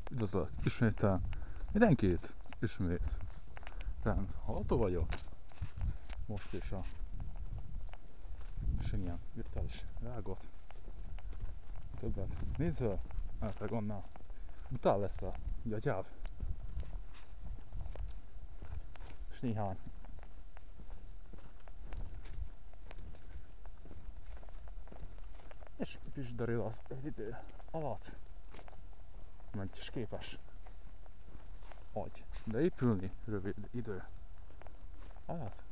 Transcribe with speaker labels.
Speaker 1: Üdvözlök ismétel mindenkit, ismét rend hallgató vagyok. Most is a Schengen virtuális világot többet nézve, elfeg annál utál lesz a gyáv. És néhány és kis derül az egy idő alatt, ment is képes agy beépülni rövid idő alatt.